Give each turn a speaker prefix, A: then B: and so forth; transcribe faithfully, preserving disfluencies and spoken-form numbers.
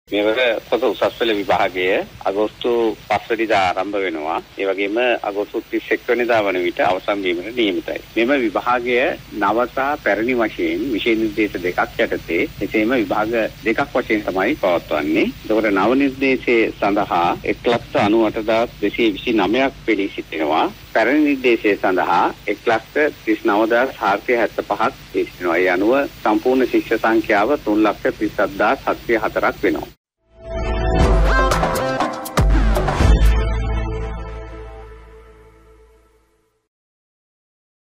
A: මෙවර පොත උසස් පෙළ විභාගය අගෝස්තු පහ වෙනිදා ආරම්භ වෙනවා. ඒ වගේම අගෝස්තු තිස් එක් වෙනිදා වන විට අවසන් වීමට නියමිතයි. මෙම විභාගය නව සහ පැරණි වශයෙන් විෂය නිර්දේශ දෙකක් යටතේ එසේම විභාග දෙකක් වශයෙන් තමයි පවත්වන්නේ. ඒකට නව නිර්දේශයේ සඳහා එක් ලක්ෂ අනූඅට හදාස් දෙසිය විසි නවයක් පෙළී සිටිනවා. පැරණි නිර්දේශය සඳහා එක් ලක්ෂ තිස් නව හදාස් හාරසිය හැත්තෑ පහක් සිටිනවා. ඒ අනුව සම්පූර්ණ ශිෂ්‍ය සංඛ්‍යාව තුන් ලක්ෂ තිස් හත් හදාස් හත්සිය හතරක් වෙනවා.